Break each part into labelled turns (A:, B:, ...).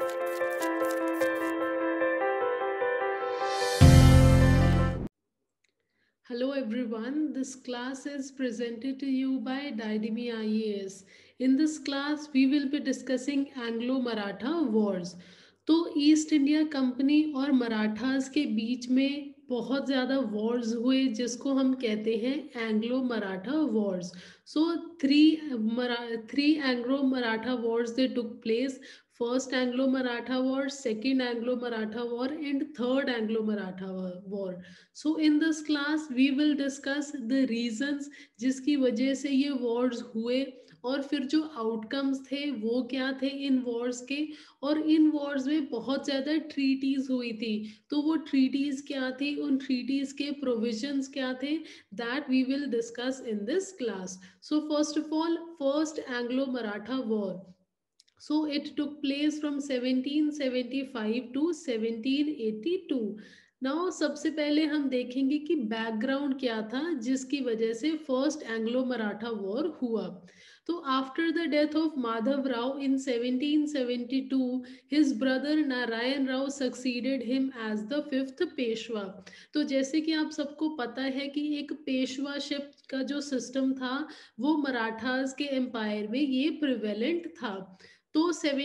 A: Hello everyone, this class is presented to you by Didimi IAS. In this class, we will be discussing Anglo-Maratha wars. तो East India Company और मराठास के बीच में बहुत ज़्यादा Wars हुए जिसको हम कहते हैं Anglo Maratha wars. So three Anglo Maratha wars they took place. First Anglo-Maratha War, Second Anglo-Maratha War, and Third Anglo-Maratha War. So in this class we will discuss the reasons जिसकी वजह से ये wars हुए और फिर जो आउटकम्स थे वो क्या थे इन वॉर्स के. और इन वॉर्स में बहुत ज़्यादा ट्रीटीज हुई थी. तो वो ट्रीटीज क्या थी, उन ट्रीटीज के प्रोविजंस क्या थे, that we will discuss in this class. So first of all, first Anglo Maratha war. So it took place from 1775 to 1782. Now सबसे पहले हम देखेंगे कि बैकग्राउंड क्या था जिसकी वजह से फर्स्ट एंग्लो मराठा वॉर हुआ. तो after the death of Madhav Rao in 1772, his brother Narayan Rao succeeded him as the fifth Peshwa. तो जैसे कि आप सबको पता है कि एक पेशवाशिप का जो सिस्टम था वो मराठास के एम्पायर में ये प्रिवेलेंट था. तो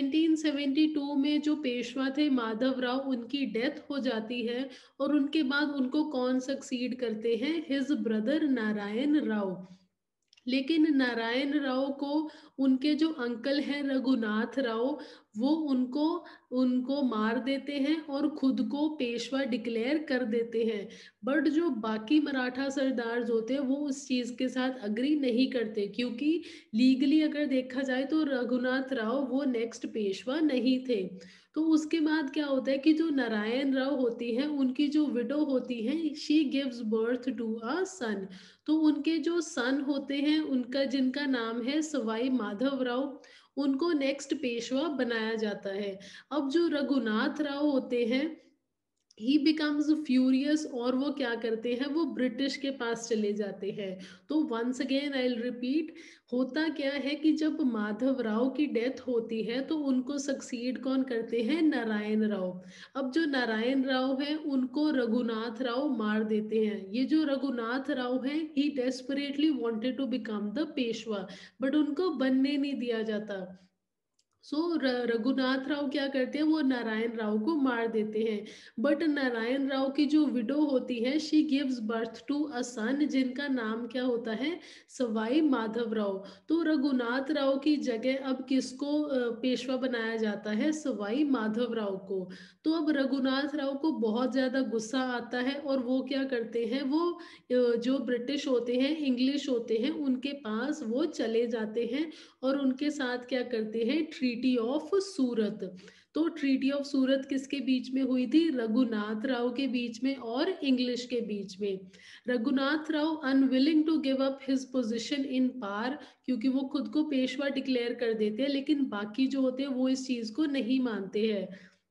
A: 1772 में जो पेशवा थे माधव राव, उनकी डेथ हो जाती है और उनके बाद उनको कौन सक्सीड करते हैं, हिज ब्रदर नारायण राव. लेकिन नारायण राव को उनके जो अंकल हैं रघुनाथ राव, वो उनको उनको मार देते हैं और खुद को पेशवा डिक्लेयर कर देते हैं. बट जो बाकी मराठा सरदार होते हैं वो उस चीज़ के साथ अग्री नहीं करते, क्योंकि लीगली अगर देखा जाए तो रघुनाथ राव वो नेक्स्ट पेशवा नहीं थे. तो उसके बाद क्या होता है कि जो नारायण राव होती है उनकी जो विडो होती है, she gives birth to a son. तो उनके जो सन होते हैं उनका जिनका नाम है सवाई माधव राव, उनको नेक्स्ट पेशवा बनाया जाता है. अब जो रघुनाथ राव होते हैं, ही बिकम्स फ्यूरियस और वो क्या करते हैं, वो ब्रिटिश के पास चले जाते हैं. तो once again I will repeat, होता क्या है कि जब माधव राव की डेथ होती है तो उनको सक्सीड कौन करते हैं, नारायण राव. अब जो नारायण राव है उनको रघुनाथ राव मार देते हैं. ये जो रघुनाथ राव है, he desperately wanted to become the Peshwa, but उनको बनने नहीं दिया जाता. सो रघुनाथ राव क्या करते हैं, वो नारायण राव को मार देते हैं. बट नारायण राव की जो विडो होती है, she gives birth to a son जिनका नाम क्या होता है, सवाई माधव राव. तो रघुनाथ राव की जगह अब किसको पेशवा बनाया जाता है, सवाई माधव राव को. तो अब रघुनाथ राव को बहुत ज़्यादा गुस्सा आता है और वो क्या करते हैं, वो जो ब्रिटिश होते हैं, इंग्लिश होते हैं, उनके पास वो चले जाते हैं और उनके साथ क्या करते हैं, ट्रीटी ऑफ सूरत. तो ट्रीटी ऑफ सूरत किसके बीच में हुई थी, रघुनाथ राव के बीच में और इंग्लिश के बीच में. Raghunath Rao unwilling to give up his position in power, क्योंकि वो खुद को पेशवा डिक्लेयर कर देते हैं, लेकिन बाकी जो होते हैं वो इस चीज को नहीं मानते हैं.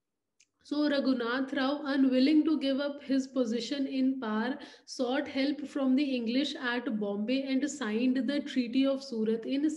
A: So Raghunath Rao, unwilling to give up his position in power, sought help from the English at Bombay and signed the Treaty of Surat in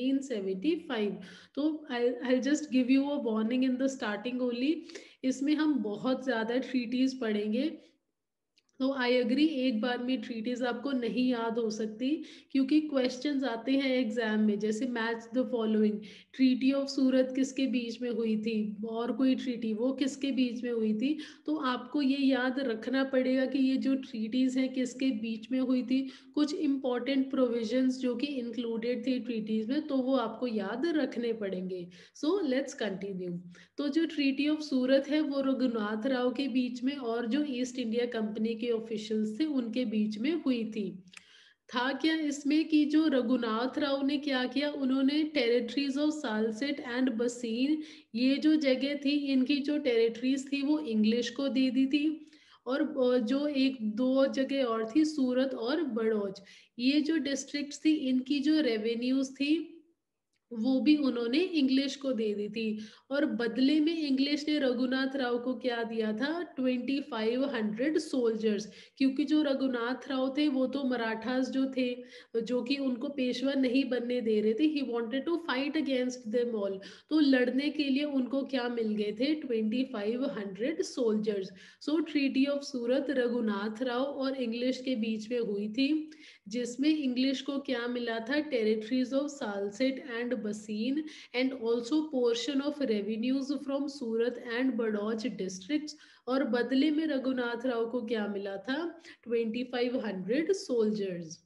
A: 1775. तो I'll just give you a warning in the starting only. इसमें हम बहुत ज़्यादा treaties पढ़ेंगे. तो I agree, एक बार में treaties आपको नहीं याद हो सकती, क्योंकि क्वेश्चंस आते हैं एग्जाम में, जैसे match the following, treaty of Surat किसके बीच में हुई थी, और कोई ट्रीटी वो किसके बीच में हुई थी. तो आपको ये याद रखना पड़ेगा कि ये जो ट्रीटीज हैं किसके बीच में हुई थी. कुछ इंपॉर्टेंट प्रोविजंस जो कि इंक्लूडेड थी ट्रीटीज में, तो वो आपको याद रखने पड़ेंगे. So let's continue. तो जो ट्रीटी ऑफ सूरत है वो रघुनाथ राव के बीच में और जो ईस्ट इंडिया कंपनी के ऑफिशियल्स थे उनके बीच में हुई थी. था क्या इसमें कि जो रघुनाथ राव ने क्या किया, उन्होंने टेरिटरीज ऑफ सालसेट एंड बसीन, ये जो जगह थी, इनकी जो टेरिटरीज थी वो इंग्लिश को दे दी थी. और जो एक दो जगह और थी, सूरत और बड़ौज, ये जो डिस्ट्रिक्ट थी, इनकी जो रेवेन्यूज थी वो भी उन्होंने इंग्लिश को दे दी थी। और बदले में इंग्लिश ने रघुनाथ राव को क्या दिया था, 2500 सोल्जर्स। क्योंकि जो रघुनाथ राव थे वो तो मराठास जो थे, जो कि उनको पेशवा नहीं बनने दे रहे थे, he wanted to fight against them all. तो लड़ने के लिए उनको क्या मिल गए थे, 2500 soldiers. So treaty of Surat Raghunath Rao और इंग्लिश के बीच में हुई थी, जिसमें इंग्लिश को क्या मिला था, territories of Salsette and Bassein and also portion of revenues from Surat and Broach districts. और बदले में रघुनाथ राव को क्या मिला था, 2500 soldiers.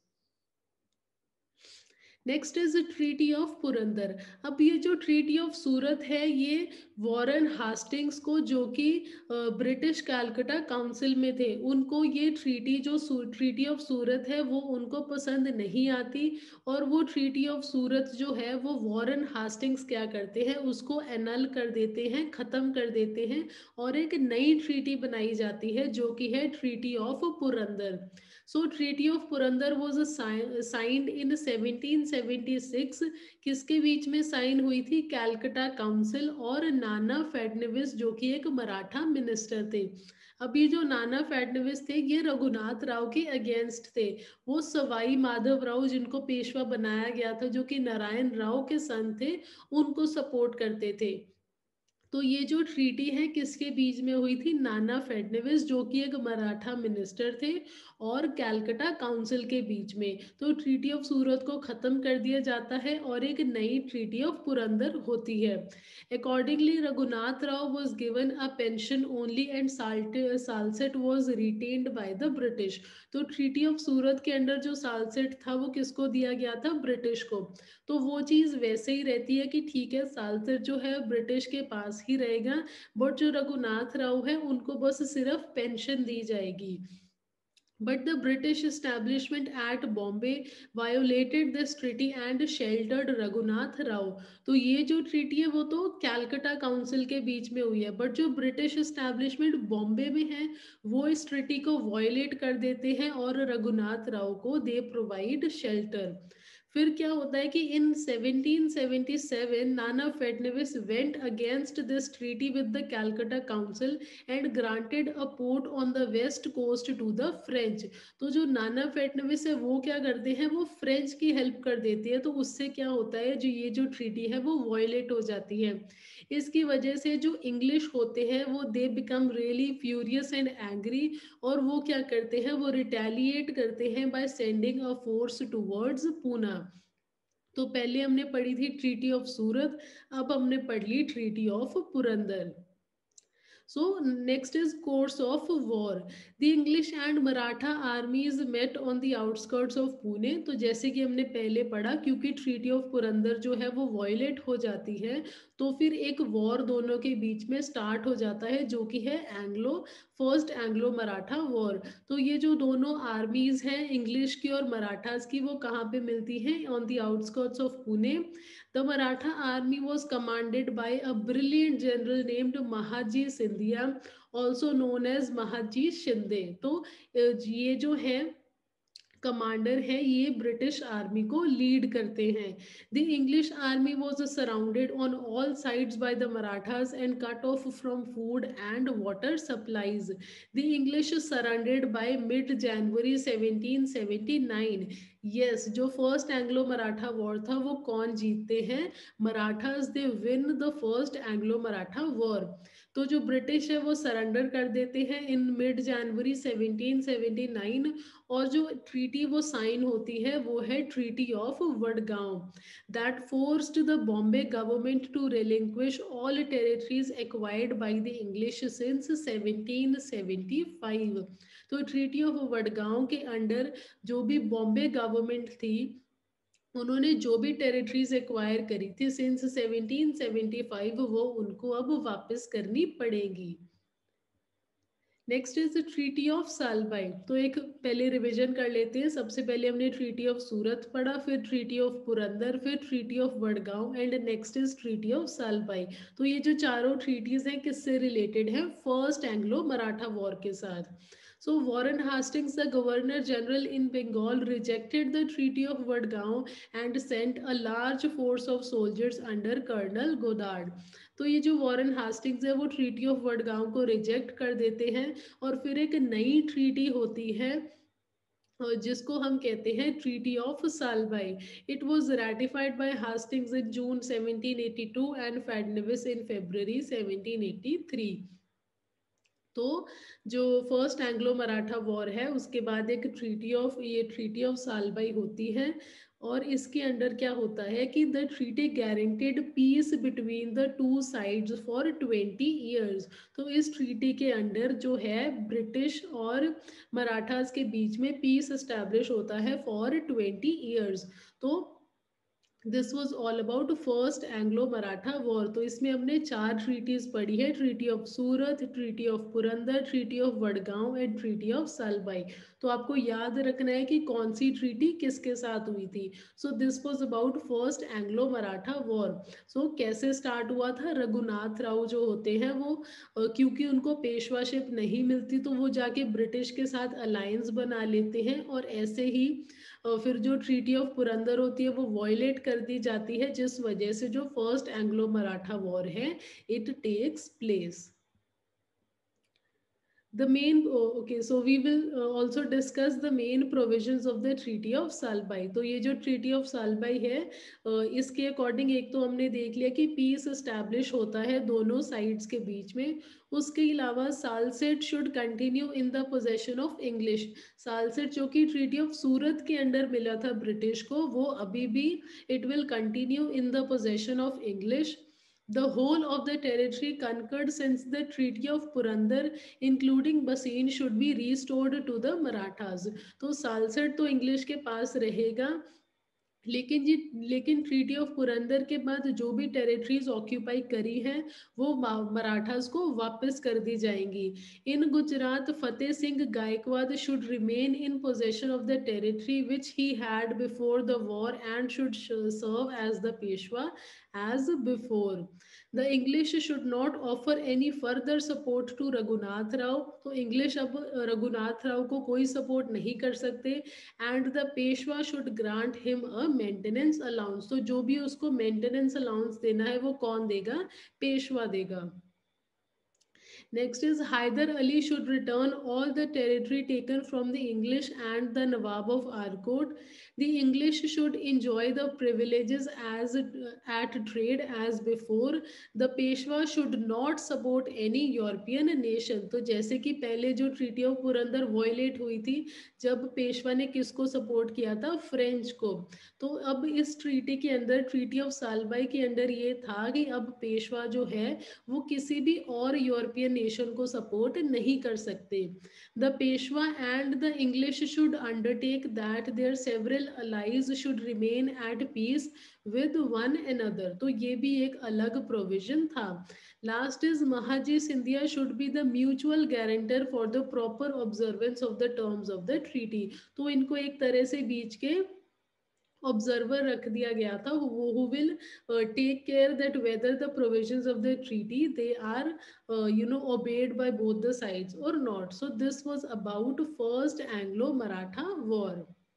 A: Next is treaty of Purandar. अब ये जो ट्रीटी ऑफ सूरत है, ये वॉरेन हास्टिंग्स को, जो कि ब्रिटिश कैलकटा काउंसिल में थे, उनको ये ट्रीटी जो ट्रीटी ऑफ सूरत है वो उनको पसंद नहीं आती। और वो ट्रीटी ऑफ सूरत जो है वो वॉरेन हास्टिंग्स क्या करते हैं, उसको एनल कर देते हैं, ख़त्म कर देते हैं, और एक नई ट्रीटी बनाई जाती है जो कि है treaty of Purandar. So treaty of Purandar was signed in 1776। किसके बीच में साइन हुई थी, कैलकटा काउंसिल और नाना फडणवीस, जो कि एक मराठा मिनिस्टर थे। अब ये जो नाना फडणवीस थे, ये रघुनाथ राव के अगेंस्ट थे। वो सवाई माधव राव, जिनको पेशवा बनाया गया था, जो कि नारायण राव के सन थे, उनको सपोर्ट करते थे। तो ये जो ट्रीटी है किसके बीच में हुई थी, नाना फडणवीस, जो कि एक मराठा मिनिस्टर थे, और कैलकटा काउंसिल के बीच में। तो ट्रीटी ऑफ सूरत को खत्म कर दिया जाता है और एक नई ट्रीटी ऑफ पुरंदर होती है। Accordingly Raghunath Rao was given a pension only and Salsette was retained by the British. तो ट्रीटी ऑफ सूरत के अंडर जो सालसेट था वो किसको दिया गया था, ब्रिटिश को। तो वो चीज़ वैसे ही रहती है कि ठीक है, सालसर जो है ब्रिटिश के पास ही रहेगा, बट जो रघुनाथ राव है उनको बस सिर्फ पेंशन दी जाएगी। But the British establishment at Bombay violated this treaty and sheltered Raghunath Rao. तो ये जो ट्रीटी है वो तो कैलकटा काउंसिल के बीच में हुई है, बट जो ब्रिटिश एस्टैब्लिशमेंट बॉम्बे में है वो इस ट्रीटी को वॉयलेट कर देते हैं और रघुनाथ राव को दे प्रोवाइड शेल्टर। फिर क्या होता है कि in 1777 Nana Fadnavis went against this treaty with the Calcutta council and granted a port on the west coast to the French. तो जो नाना फडणवीस है वो क्या करते हैं, वो फ्रेंच की हेल्प कर देते हैं। तो उससे क्या होता है, जो ये जो ट्रीटी है वो वॉयलेट हो जाती है। इसकी वजह से जो इंग्लिश होते हैं वो they become really furious and angry, और वो क्या करते हैं, वो रिटेलिएट करते हैं by sending a force towards Poona. तो पहले हमने पढ़ी थी ट्रीटी ऑफ सूरत, अब हमने पढ़ ली treaty of Purandar. So next is course of war. The English and Maratha armies met on the outskirts of Pune. तो जैसे कि हमने पहले पढ़ा, क्योंकि ट्रीटी ऑफ पुरंदर जो है वो वॉयलेट हो जाती है, तो फिर एक वॉर दोनों के बीच में स्टार्ट हो जाता है, जो कि है फर्स्ट एंग्लो मराठा वॉर। तो ये जो दोनों आर्मीज हैं, इंग्लिश की और मराठास की, वो कहाँ पे मिलती हैं, on the outskirts of Pune. The Maratha army was commanded by a brilliant general named Mahaji Scindia, also known as Mahaji Shinde. तो ये जो है कमांडर है, ये ब्रिटिश आर्मी को लीड करते हैं। The English army was surrounded on all sides by the Marathas and cut off from food and water supplies. The English surrendered by mid January 1779। Yes, जो फर्स्ट एंग्लो मराठा वॉर था वो कौन जीतते हैं, Marathas, they win the first Anglo Maratha war. तो जो British है वो सरेंडर कर देते हैं इन मिड जनवरी 1779। और जो ट्रीटी वो साइन होती है वो है treaty of Wadgaon, that forced the Bombay government to relinquish all territories acquired by the English since 1775। तो ट्रीटी ऑफ वडगांव के अंडर जो भी बॉम्बे गवर्नमेंट थी, उन्होंने जो भी टेरिटरीज एक्वायर करी थी सिंस 1775, वो उनको अब वापस करनी पड़ेगी। Next is treaty of Salbai. तो एक पहले रिवीजन कर लेते हैं। सबसे पहले हमने ट्रीटी ऑफ सूरत पढ़ा, फिर ट्रीटी ऑफ पुरंदर, फिर treaty of Wadgaon, and next is treaty of Salbai. तो ये जो चारों ट्रीटीज हैं किससे रिलेटेड हैं, फर्स्ट एंग्लो मराठा वॉर के साथ। So Warren Hastings, the Governor General in Bengal, rejected the Treaty of Vadgaon and sent a large force of soldiers under Colonel Goddard. तो ये जो वॉरेन हास्टिंग्स है वो ट्रीटी ऑफ वडगांव को reject कर देते हैं और फिर एक नई ट्रीटी होती है जिसको हम कहते हैं treaty of Salbai. It was ratified by Hastings in June 1782 and Fadnavis in February 1783. तो जो फर्स्ट एंग्लो मराठा वॉर है उसके बाद एक ट्रीटी ऑफ सालबाई होती है और इसके अंडर क्या होता है कि the treaty guaranteed peace between the two sides for 20 years. तो इस ट्रीटी के अंडर जो है ब्रिटिश और मराठास के बीच में पीस एस्टैब्लिश होता है फॉर 20 ईयर्स. तो this was all about first Anglo Maratha war. तो इसमें हमने 4 ट्रीटीज पढ़ी है, treaty of Surat, treaty of Purandar, treaty of Wadgaon and treaty of Salbai. तो आपको याद रखना है कि कौन सी ट्रीटी किसके साथ हुई थी. So this was about first Anglo Maratha war. So कैसे स्टार्ट हुआ था, रघुनाथ राव जो होते हैं वो क्योंकि उनको पेशवाशिप नहीं मिलती तो वो जाके ब्रिटिश के साथ अलायंस बना लेते हैं और ऐसे ही फिर जो ट्रीटी ऑफ पुरंदर होती है वो वॉयलेट कर दी जाती है, जिस वजह से जो फर्स्ट एंग्लो मराठा वॉर है it takes place. The main okay, so we will also discuss the main provisions of the treaty of Salbai. तो ये जो treaty of सालबाई है इसके अकॉर्डिंग एक तो हमने देख लिया कि पीस एस्टैब्लिश होता है दोनों साइड्स के बीच में. उसके अलावा Salsette should continue in the possession of English. Salsette जो कि ट्रीटी ऑफ सूरत के अंडर मिला था ब्रिटिश को, वो अभी भी it will continue in the possession of English. The whole of the territory conquered since the Treaty of Purandar, including Bassein, should be restored to the Marathas. तो सालसेट तो English के पास रहेगा, लेकिन ट्रीटी ऑफ पुरंदर के बाद जो भी टेरिटरीज ऑक्यूपाई करी हैं वो मराठास को वापस कर दी जाएंगी. In Gujarat Fateh Singh Gaikwad should remain in possession of the territory which he had before the war and should serve as the Peshwa as before. The English should not offer any further support to Raghunath Rao. तो English अब रघुनाथ राव को कोई support नहीं कर सकते. And the Peshwa should grant him a maintenance allowance. तो जो भी उसको मेंटेनेंस अलाउंस देना है वो कौन देगा, पेशवा देगा. Next is Hyder Ali should return all the territory taken from the English and the Nawab of Arcot. The English should enjoy the privileges as at trade as before. The Peshwa should not support any European nation. तो जैसे कि पहले जो treaty of Purandar violet हुई थी जब पेशवा ने किसको सपोर्ट किया था, फ्रेंच को. तो अब इस ट्रीटी के अंदर, ट्रीटी ऑफ सालबाई के अंदर ये था कि अब पेशवा जो है वो किसी भी और यूरोपियन नेशन को सपोर्ट नहीं कर सकते. The Peshwa and the English should undertake that their several allies should remain at peace with one another. तो ये भी एक अलग प्रोविजन था. Last is Mahadji Scindia should be the mutual guarantor for the proper observance of the terms of the treaty. तो इनको एक तरह से बीच के ऑब्जर्वर रख दिया गया था who will take care that whether the provisions of the treaty they are obeyed by both the sides or not. So this was about first Anglo-Maratha war.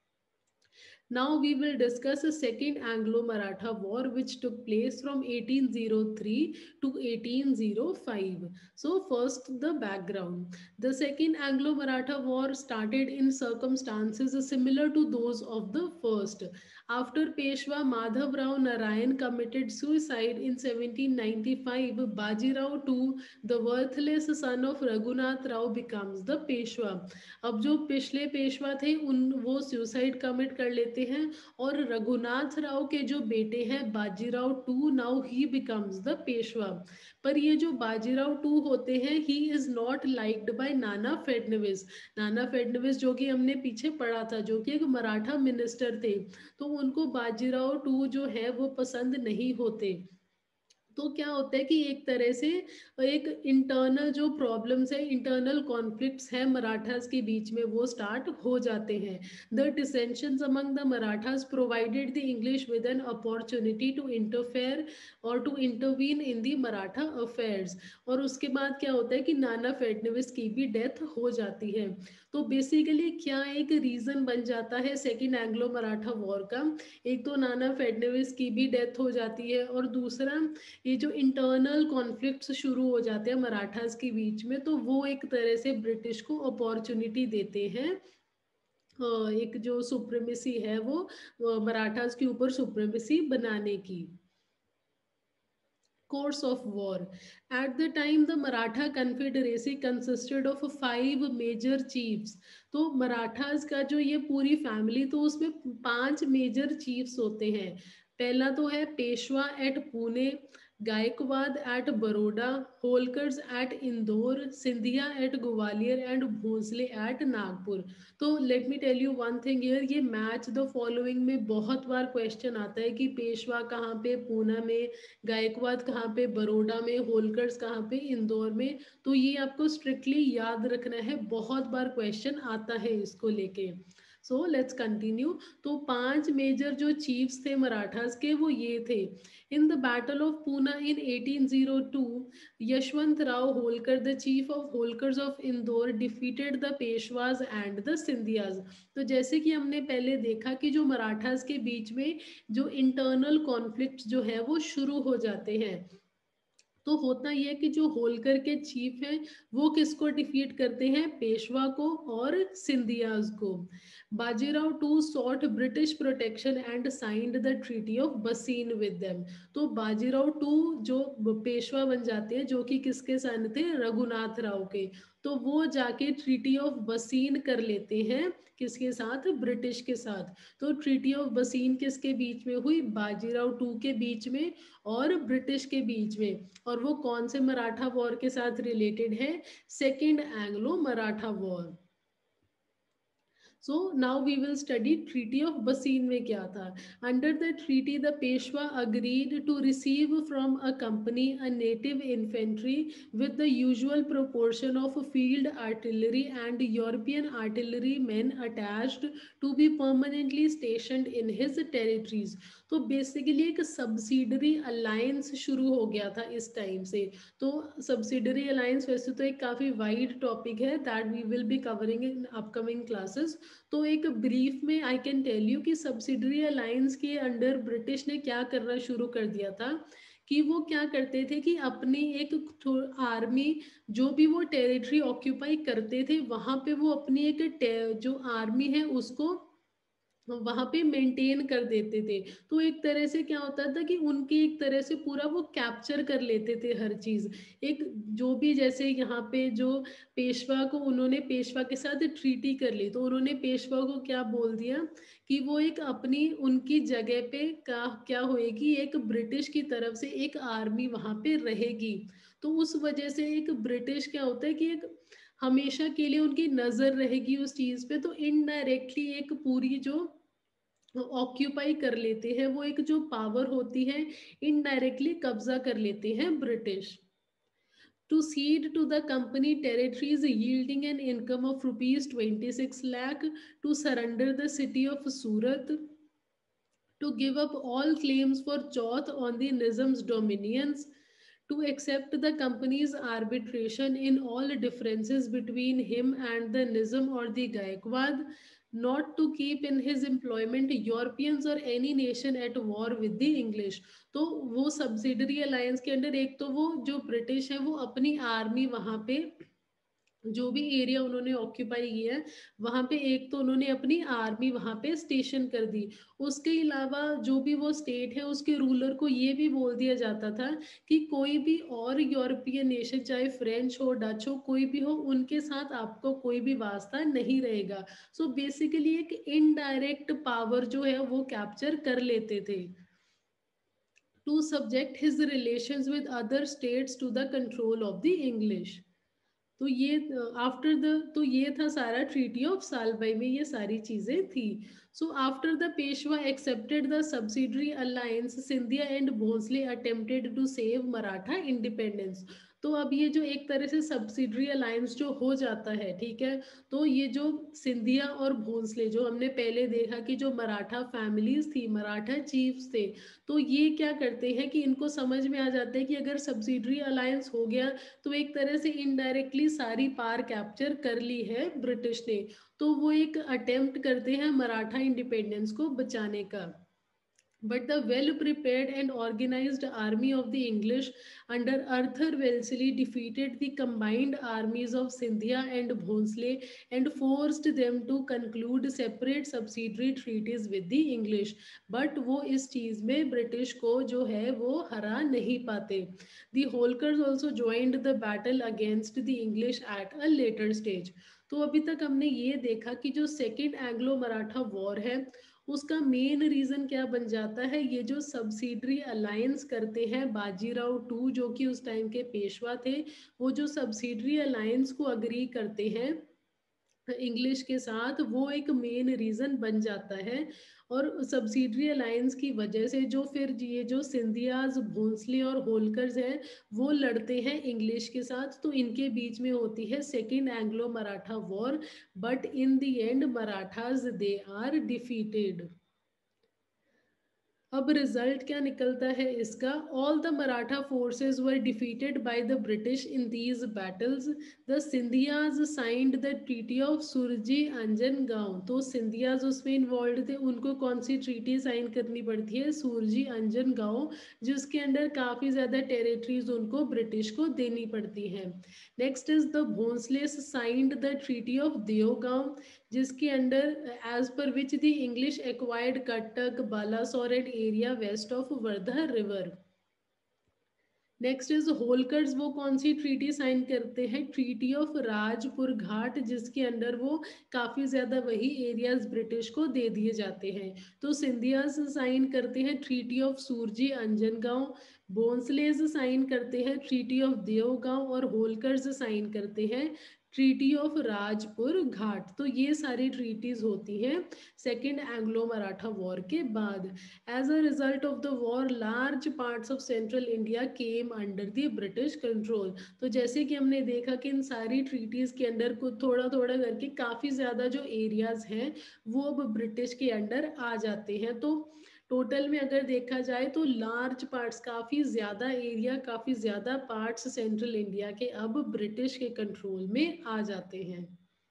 A: Now we will discuss a second Anglo-Maratha war which took place from 1803 to 1805. So first the background. The second Anglo-Maratha war started in circumstances similar to those of the first. After Peshwa Madhav Rao Narayan committed suicide in 1795, Baji Rao II, the worthless son of Raghunath Rao, becomes the Peshwa. अब जो पिछले पेशवा थे वो suicide commit कर लेते हैं और रघुनाथ राव के जो बेटे हैं Bajirao two, now he becomes the Peshwa. पर ये जो बाजीराव टू होते हैं he is not liked by Nana Fadnavis. Nana Phadnavis जो कि हमने पीछे पढ़ा था, जो कि एक मराठा मिनिस्टर थे, तो उनको बाजीराव टू जो है वो पसंद नहीं होते. तो क्या होता है कि एक तरह से एक इंटरनल जो प्रॉब्लम्स है, इंटरनल कॉन्फ्लिक्ट्स है मराठास के बीच में, वो स्टार्ट हो जाते हैं. The dissensions among the Marathas provided the English with an opportunity to interfere और to intervene in the Maratha affairs. और उसके बाद क्या होता है कि नाना फडणवीस की भी डेथ हो जाती है. तो बेसिकली क्या एक रीजन बन जाता है सेकेंड एंग्लो मराठा वॉर का. एक तो नाना फडणवीस की भी डेथ हो जाती है, और दूसरा ये जो इंटरनल कॉन्फ्लिक्ट्स शुरू हो जाते हैं मराठास के बीच में, तो वो एक तरह से ब्रिटिश को अपॉर्चुनिटी देते हैं एक जो सुप्रीमेसी है वो मराठास के ऊपर सुप्रीमेसी बनाने की. Course of war. At the time, the Maratha Confederacy consisted of 5 major chiefs. तो मराठास का जो ये पूरी फैमिली, तो उसमें 5 मेजर चीफ्स होते हैं. पहला तो है Peshwa at Pune, Gaikwad at Baroda, Holkars at Indore, Scindia at Gwalior and Bhonsle at Nagpur. तो let me tell you one thing here, ये मैच द फॉलोइंग में बहुत बार क्वेश्चन आता है कि पेशवा कहाँ पे पूना में, गायकवाद कहाँ पे बड़ौदा में, होलकर्स कहाँ पे इंदौर में. तो ये आपको स्ट्रिक्टली याद रखना है, बहुत बार क्वेश्चन आता है इसको लेके. So let's continue. तो 5 मेजर जो चीफ्स थे मराठास के वो ये थे. In the battle of Poona in 1802, Yashwant Rao Holkar the chief of Holkars of Indore defeated the Peshwas and the Scindias. तो जैसे कि हमने पहले देखा कि जो मराठास के बीच में जो इंटरनल कॉन्फ्लिक्ट जो है वो शुरू हो जाते हैं. तो होता यह है कि जो होलकर के चीफ हैं वो किसको डिफीट करते हैं, पेशवा को और सिंधियाज को. Bajirao two sought British protection and signed the treaty of Bassein with them. तो बाजीराव टू जो पेशवा बन जाते हैं, जो कि किसके सन थे, रघुनाथ राव के. तो वो जाके ट्रीटी ऑफ बसीन कर लेते हैं, किसके साथ, ब्रिटिश के साथ. तो ट्रीटी ऑफ बसीन किसके बीच में हुई, बाजीराव टू के बीच में और ब्रिटिश के बीच में. और वो कौन से मराठा वॉर के साथ रिलेटेड है, second Anglo Maratha war. So now we will study Treaty of Bassein में क्या था. Under the treaty, the Peshwa agreed to receive from a company a native infantry with the usual proportion of field artillery and European artillerymen attached to be permanently stationed in his territories. तो basically एक subsidiary alliance शुरू हो गया था इस time से. तो subsidiary alliance वैसे तो एक काफ़ी वाइड टॉपिक है, that we will be covering in upcoming classes. तो एक ब्रीफ में आई कैन टेल यू कि सब्सिडरी अलायंस के अंडर ब्रिटिश ने क्या करना शुरू कर दिया था, कि वो क्या करते थे कि अपनी एक आर्मी, जो भी वो टेरिटरी ऑक्यूपाई करते थे वहां पे वो अपनी एक जो आर्मी है उसको वहां पे मेंटेन कर देते थे. तो एक तरह से क्या होता था कि उनके एक तरह से पूरा वो कैप्चर कर लेते थे हर चीज. एक जो भी जैसे यहाँ पे जो पेशवा को उन्होंने पेशवा के साथ ट्रीटी कर ली, तो उन्होंने पेशवा को क्या बोल दिया कि वो एक अपनी उनकी जगह पे क्या होएगी, एक ब्रिटिश की तरफ से एक आर्मी वहां पे रहेगी. तो उस वजह से एक ब्रिटिश क्या होता है कि एक हमेशा के लिए उनकी नजर रहेगी उस चीज पे. तो इनडायरेक्टली एक पूरी जो ऑक्यूपाई कर लेते हैं, वो एक जो पावर होती है इनडायरेक्टली कब्जा कर लेते हैं British. To cede to the company territories yielding an income of rupees 26 lakh, to surrender the city of Surat, to give up all claims for Chauth on the Nizam's dominions, to accept the company's arbitration in all differences between him and the Nizam or the Gaikwad, not to keep in his employment Europeans or any nation at war with the English. तो वो subsidiary alliance के under एक तो वो जो British है वो अपनी आर्मी वहां पे जो भी एरिया उन्होंने ऑक्यूपाई किया है वहां पे एक तो उन्होंने अपनी आर्मी वहां पे स्टेशन कर दी. उसके अलावा जो भी वो स्टेट है उसके रूलर को ये भी बोल दिया जाता था कि कोई भी और यूरोपियन नेशन, चाहे फ्रेंच हो, डच हो, कोई भी हो, उनके साथ आपको कोई भी वास्ता नहीं रहेगा. सो बेसिकली एक इनडायरेक्ट पावर जो है वो कैप्चर कर लेते थे. To subject his relations with other states to the control of the English. तो ये आफ्टर द तो ये था सारा ट्रीटी ऑफ सालबाई में ये सारी चीजें थी. So after the Peshwa accepted the subsidiary alliance, Scindia and Bhonsle attempted to save Maratha independence. तो अब ये जो एक तरह से सब्सिडरी अलायंस जो हो जाता है, ठीक है, तो ये जो सिंधिया और भोंसले, जो हमने पहले देखा कि जो मराठा फैमिलीज थी, मराठा चीफ्स थे, तो ये क्या करते हैं कि इनको समझ में आ जाता है कि अगर सब्सिडरी अलायंस हो गया तो एक तरह से इनडायरेक्टली सारी पार कैप्चर कर ली है ब्रिटिश ने. तो वो एक अटेम्प्ट करते हैं मराठा इंडिपेंडेंस को बचाने का. But the well prepared and organized army of the English under Arthur Wellesley defeated the combined armies of Scindia and Bhonsle and forced them to conclude separate subsidiary treaties with the English. But वो इस चीज में British को जो है वो हरा नहीं पाते. The Holkers also joined the battle against the English at a later stage. तो अभी तक हमने ये देखा कि जो सेकेंड एंग्लो मराठा वॉर है उसका मेन रीजन क्या बन जाता है, ये जो सब्सिडरी अलायंस करते हैं बाजीराव टू जो कि उस टाइम के पेशवा थे, वो जो सब्सिडरी अलायंस को अग्री करते हैं इंग्लिश के साथ, वो एक मेन रीजन बन जाता है. और सब्सिडरी अलायंस की वजह से जो फिर ये जो सिंधियाज, भोंसले और होलकर्स हैं वो लड़ते हैं इंग्लिश के साथ, तो इनके बीच में होती है second Anglo Maratha war. But in the end Marathas they are defeated. अब रिजल्ट क्या निकलता है इसका, all the Maratha forces were defeated by the British in these battles. The Scindias signed the treaty of Surji Anjangaon. तो सिंधियाज उसमें इन्वॉल्व थे, उनको कौन सी ट्रीटी साइन करनी पड़ती है, सुरजी अंजन गांव, जिसके अंडर काफी ज्यादा टेरिटरीज उनको ब्रिटिश को देनी पड़ती है. Next is the Bhonsles signed the treaty of Deogaon, जिसके under as per which the English acquired Cuttack, Balasore and area west of Wardha river. Next is Holkars, वो कौन सी ट्रीटी साइन करते हैं, ट्रीटी ऑफ राजपुर घाट, जिसके अंडर वो काफी ज्यादा वही एरियाज ब्रिटिश को दे दिए जाते हैं. तो सिंधियाज साइन करते हैं treaty of Surji Anjangaon, Bhonsles sign करते हैं ट्रीटी ऑफ देवगांव और होलकर्स साइन करते हैं ट्रीटी ऑफ राजपुर घाट. तो ये सारी ट्रीटीज होती हैं सेकेंड एंग्लो मराठा वॉर के बाद. As a result of the war large parts of central India came under the British control. तो जैसे कि हमने देखा कि इन सारी ट्रीटीज के अंडर को थोड़ा थोड़ा करके काफी ज्यादा जो एरियाज हैं वो अब ब्रिटिश के अंडर आ जाते हैं. तो टोटल में अगर देखा जाए तो लार्ज पार्ट्स, काफी ज्यादा एरिया, काफी ज्यादा पार्ट्स सेंट्रल इंडिया के अब ब्रिटिश के कंट्रोल में आ जाते हैं.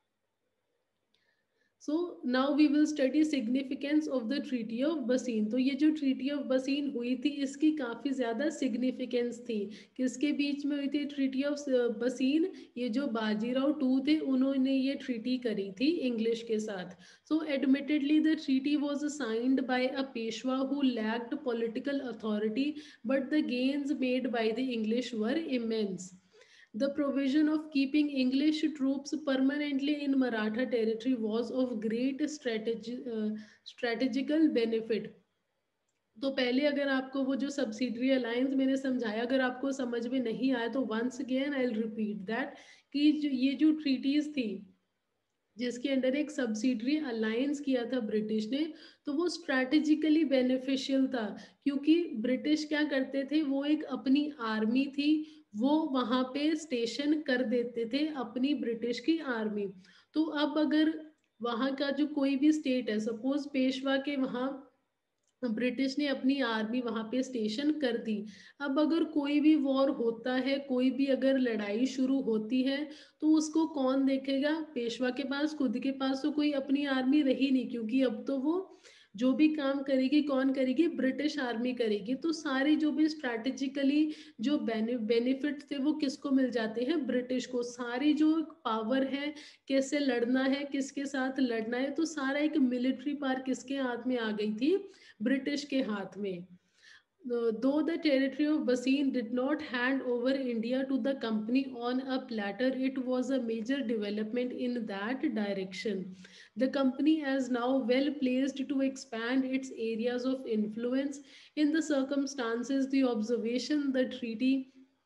A: So now we will study significance of the treaty of Bassein. तो ये जो ट्रीटी ऑफ बसीन हुई थी इसकी काफ़ी ज़्यादा सिग्निफिकेंस थी. किसके बीच में हुई थी ट्रीटी ऑफ बसीन, ये जो बाजीराव टू थे उन्होंने ये ट्रीटी करी थी इंग्लिश के साथ. So admittedly the treaty was signed by a Peshwa who lacked political authority, but the gains made by the English were immense. The provision of keeping English troops permanently in Maratha territory was of great strategical benefit. तो पहले अगर आपको वो जो subsidiary alliance मैंने समझाया, अगर आपको समझ में नहीं आया तो once again I will repeat that, कि ये जो ट्रीटीज थी जिसके अंडर एक सब्सिडरी अलायंस किया था ब्रिटिश ने, तो वो स्ट्रैटेजिकली बेनिफिशियल था. क्योंकि ब्रिटिश क्या करते थे, वो एक अपनी आर्मी थी, वो वहां पे स्टेशन कर देते थे अपनी ब्रिटिश की आर्मी. तो अब अगर वहां का जो कोई भी स्टेट है, सपोज पेशवा के वहां ब्रिटिश ने अपनी आर्मी वहां पे स्टेशन कर दी. अब अगर कोई भी वॉर होता है, कोई भी अगर लड़ाई शुरू होती है, तो उसको कौन देखेगा, पेशवा के पास खुद के पास तो कोई अपनी आर्मी रही नहीं, क्योंकि अब तो वो जो भी काम करेगी कौन करेगी, ब्रिटिश आर्मी करेगी. तो सारे जो भी स्ट्रैटेजिकली जो बेनिफिट थे वो किसको मिल जाते हैं, ब्रिटिश को. सारी जो पावर है, कैसे लड़ना है, किसके साथ लड़ना है, तो सारा एक मिलिट्री पावर किसके हाथ में आ गई थी, ब्रिटिश के हाथ में. Though the territory of Bassein did not hand over India to the company on a platter, it was a major development in that direction. The company is now well placed to expand its areas of influence. In the circumstances, the observation, the treaty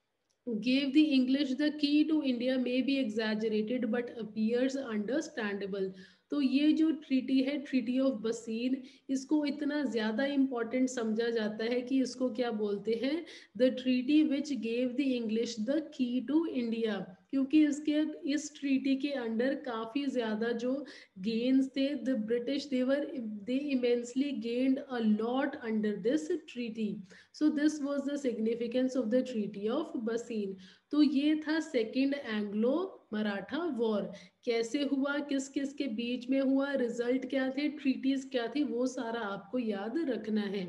A: gave the English the key to India may be exaggerated but appears understandable. तो ये जो treaty है, treaty of बसीन, इसको इतना ज़्यादा important समझा जाता है कि इसको क्या बोलते हैं, the treaty which gave the English the key to India, क्योंकि इसके इस ट्रीटी के अंडर काफ़ी ज़्यादा जो गेन्स थे, the British they immensely gained a lot under this treaty. So this was the significance of the treaty of Bassein. तो ये था सेकेंड एंग्लो मराठा वॉर. कैसे हुआ, किस किस के बीच में हुआ, रिजल्ट क्या थे, ट्रीटीज क्या थी, वो सारा आपको याद रखना है.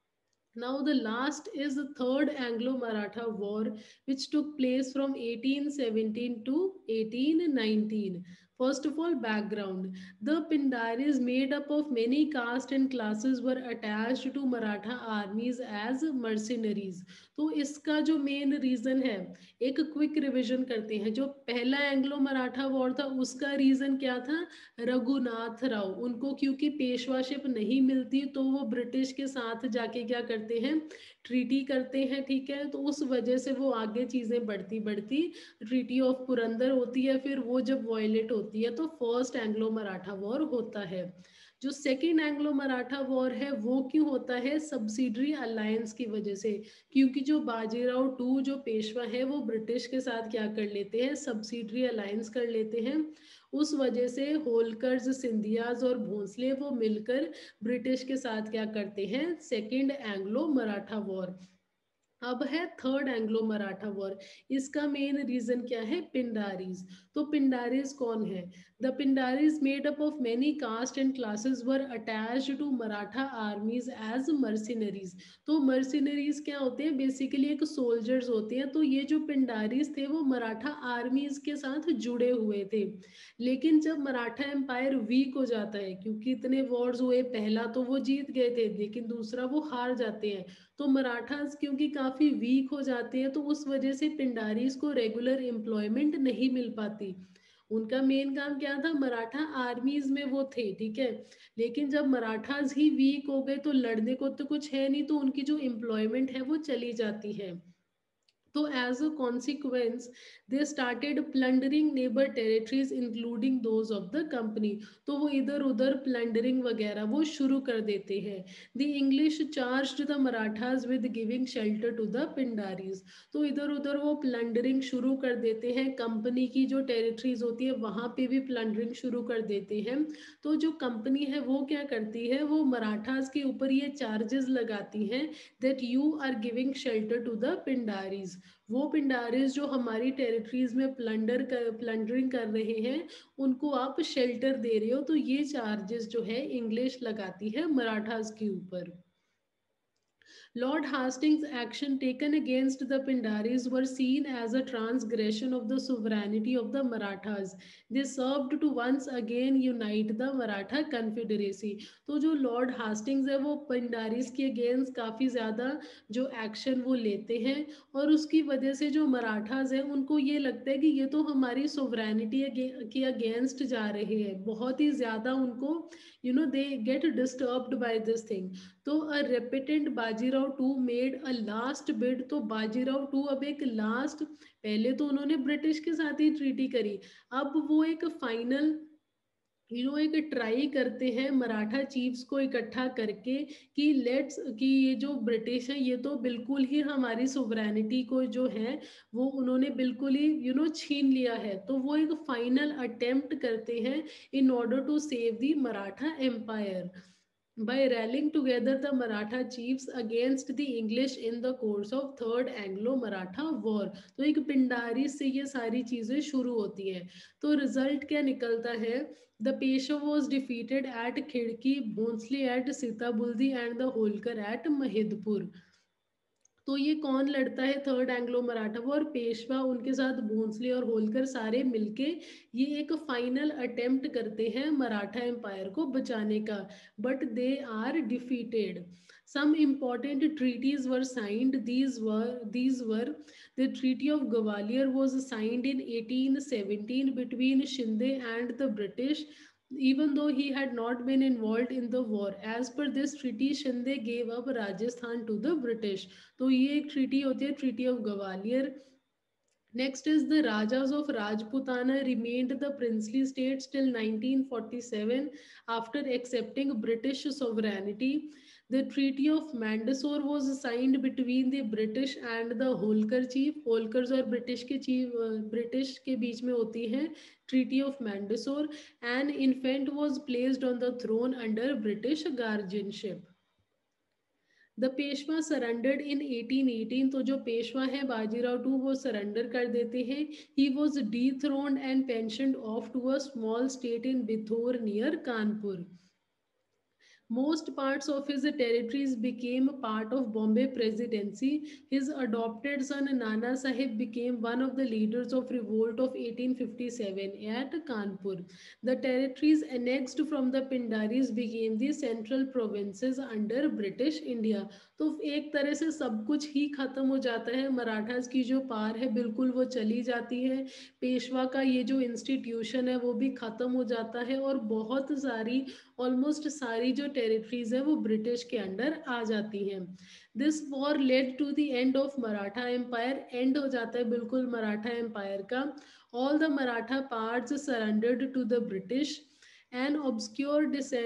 A: Now the last is the third Anglo-Maratha War, which took place from 1817 to 1819. First of all, background. The Pindaris, made up of many castes and classes, were attached to Maratha armies as mercenaries. तो इसका जो main reason है, एक quick revision करते हैं. जो पहला Anglo Maratha war था उसका रीज़न क्या था, रघुनाथ राव. उनको क्योंकि पेशवाशिप नहीं मिलती तो वो ब्रिटिश के साथ जाके क्या करते हैं, ट्रीटी करते हैं. ठीक है, तो उस वजह से वो आगे चीज़ें बढ़ती बढ़ती ट्रीटी ऑफ पुरंदर होती है, फिर वो जब वॉयलेट होती है तो फर्स्ट एंग्लो मराठा वॉर होता है. जो सेकेंड एंग्लो मराठा वॉर है वो क्यों होता है, सब्सिडरी अलायंस की वजह से. क्योंकि जो बाजीराव टू जो पेशवा है वो ब्रिटिश के साथ क्या कर लेते हैं, सब्सिडरी अलायंस कर लेते हैं. उस वजह से होलकर्स, सिंधियाज और भोंसले वो मिलकर ब्रिटिश के साथ क्या करते हैं, सेकेंड एंग्लो मराठा वॉर. अब है थर्ड एंग्लो मराठा वॉर. इसका मेन रीजन क्या है, पिंडारीज. तो पिंडारीज कौन है, the Pindaris made up of many caste and classes were attached to Maratha armies as mercenaries. तो मर्सिनरीज क्या होते हैं, बेसिकली एक सोल्जर्स होते हैं. तो ये जो पिंडारीज थे वो मराठा आर्मीज के साथ जुड़े हुए थे. लेकिन जब मराठा एम्पायर वीक हो जाता है, क्योंकि इतने वॉर्स हुए, पहला तो वो जीत गए थे लेकिन दूसरा वो हार जाते हैं, तो मराठास क्योंकि काफ़ी वीक हो जाते हैं तो उस वजह से पिंडारीज को रेगुलर एम्प्लॉयमेंट नहीं मिल पाती. उनका मेन काम क्या था, मराठा आर्मीज में वो थे. ठीक है, लेकिन जब मराठास ही वीक हो गए तो लड़ने को तो कुछ है नहीं, तो उनकी जो एम्प्लॉयमेंट है वो चली जाती है. तो as a consequence they started plundering neighbour territories including those of the company. तो वो इधर उधर प्लंडरिंग वगैरह वो शुरू कर देते हैं. The English charge the Marathas with giving shelter to the Pindaris. तो इधर उधर वो प्लंडरिंग शुरू कर देते हैं, कंपनी की जो टेरिटरीज होती है वहाँ पे भी प्लंडरिंग शुरू कर देते हैं. तो जो कंपनी है वो क्या करती है, वो मराठाज के ऊपर ये चार्जेस लगाती हैं that you are giving shelter to the Pindaris. वो पिंडारीज जो हमारी टेरिटरीज में प्लंडरिंग कर रहे हैं उनको आप शेल्टर दे रहे हो. तो ये चार्जेस जो है इंग्लिश लगाती है मराठास के ऊपर. Lord Hastings' action taken against the Pindaris were seen as a transgression of the sovereignty of the Marathas. They served to once again unite the Maratha Confederacy. तो जो लॉर्ड हास्टिंग्स है वो पिंडारीज के अगेंस्ट काफ़ी ज़्यादा जो एक्शन वो लेते हैं, और उसकी वजह से जो मराठाज हैं उनको ये लगता है कि ये तो हमारी सोवरेनिटी के अगेंस्ट जा रहे हैं. बहुत ही ज़्यादा उनको they get disturbed by this thing. तो a repentant Bajirao two made a last bid. तो बाजीराव टू अब एक लास्ट, पहले तो उन्होंने ब्रिटिश के साथ ही ट्रीटी करी, अब वो एक फाइनल एक ट्राई करते हैं मराठा चीफ्स को इकट्ठा करके कि लेट्स कि ये जो ब्रिटिश है ये तो बिल्कुल ही हमारी सोवरेनिटी को जो है वो उन्होंने बिल्कुल ही छीन लिया है. तो वो एक फाइनल अटेम्प्ट करते हैं in order to save the Maratha empire by rallying together the Maratha chiefs against the English in the course of third Anglo-Maratha war. तो एक पिंडारी से ये सारी चीजें शुरू होती हैं. तो रिजल्ट क्या निकलता है, the Peshwa was defeated at Khadki, Bhonsle at Sitabuldi and the Holkar at Mahidpur. तो ये कौन लड़ता है, third Anglo Maratha war, Peshwa उनके साथ भोंसले और होलकर सारे मिलके ये एक फाइनल अटेम्प्ट करते हैं मराठा एम्पायर को बचाने का, but they are defeated. Some important treaties were signed. These were the treaty of Gwalior was signed in 1817 between Shinde and the British, even though he had not been involved in the war. As per this treaty, Shinde gave up Rajasthan to the British. तो ये एक treaty होती है, treaty of Gwalior. Next is the Rajas of Rajputana remained the princely states till 1947 after accepting British sovereignty. The Treaty of Mandsaur was signed between the British and the Holkar chief. Holkars और British के chief British के बीच में होती है Treaty of Mandsaur. An infant was placed on the throne under British guardianship. The Peshwa surrendered in 1818. तो जो पेशवा है बाजीराव टू वो सरेंडर कर देते हैं. He was dethroned and pensioned off to a small state in Bithoor near Kanpur. Most parts of his territories became part of Bombay Presidency. His adopted son Nana Sahib became one of the leaders of revolt of 1857 at Kanpur. The territories annexed from the Pindaris became the central provinces under British India. तो एक तरह से सब कुछ ही खत्म हो जाता है. मराठास की जो पार है बिल्कुल वो चली जाती है. पेशवा का ये जो इंस्टीट्यूशन है वो भी खत्म हो जाता है और बहुत सारी ऑलमोस्ट सारी जो टेरिटरीज है वो ब्रिटिश के अंडर आ जाती हैं. This war led to the end of Maratha empire. End हो जाता है बिल्कुल मराठा एम्पायर का. All the Maratha parts surrendered to the British. An obscure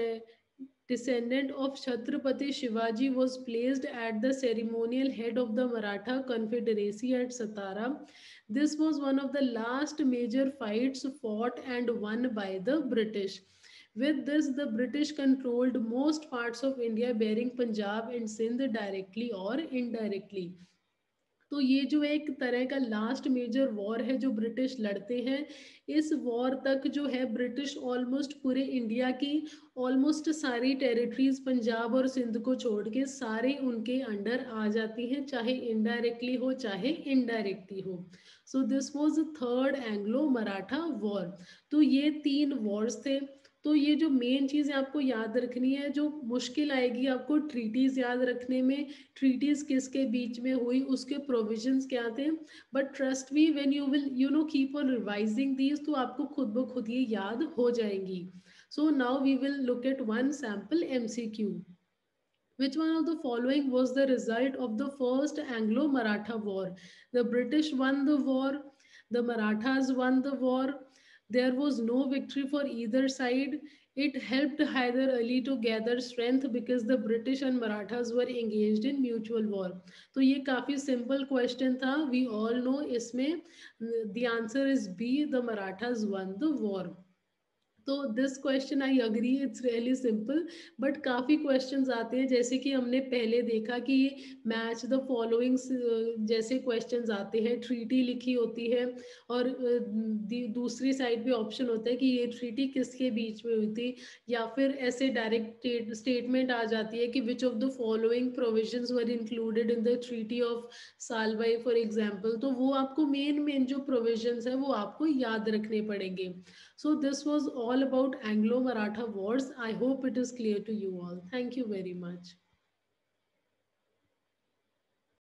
A: descendant of Chhatrapati Shivaji was placed at the ceremonial head of the Maratha Confederacy at Satara. This was one of the last major fights fought and won by the British. With this, the British controlled most parts of India bearing Punjab and Sindh directly or indirectly. तो ये जो एक तरह का last major war है जो British लड़ते हैं. इस वॉर तक जो है ब्रिटिश ऑलमोस्ट पूरे इंडिया की ऑलमोस्ट सारी टेरिटरीज पंजाब और सिंध को छोड़ के सारे उनके अंडर आ जाती हैं, चाहे इनडायरेक्टली हो चाहे इनडायरेक्टली हो. So this was third Anglo Maratha war. तो ये तीन वॉर्स थे. तो ये जो मेन चीज़ आपको याद रखनी है, जो मुश्किल आएगी आपको ट्रीटीज़ याद रखने में, ट्रीटीज़ किसके बीच में हुई, उसके प्रोविजंस क्या थे. But trust me when you will keep on revising these तो आपको खुद ब खुद ये याद हो जाएंगी. So now we will look at one sample MCQ. Which one of the following was the result of the first Anglo-Maratha War? The British won the war, the Marathas won the war. There was no victory for either side. It helped Hyder Ali to gather strength because the British and Marathas were engaged in mutual war. तो ये काफी simple question था. We all know इसमें the answer is B. The Marathas won the war. तो this question I agree it's really simple. But काफ़ी questions आते हैं जैसे कि हमने पहले देखा कि मैच द फॉलोइंग्स जैसे क्वेश्चंस आते हैं. ट्रीटी लिखी होती है और दूसरी साइड पे ऑप्शन होता है कि ये ट्रीटी किसके बीच में हुई थी, या फिर ऐसे डायरेक्ट स्टेटमेंट आ जाती है कि which of the following provisions were included in the treaty of Salbai for example. तो वो आपको मेन मेन जो प्रोविजंस है वो आपको याद रखने पड़ेंगे. So this was all about Anglo-Maratha wars. I hope it is clear to you all. Thank you very much.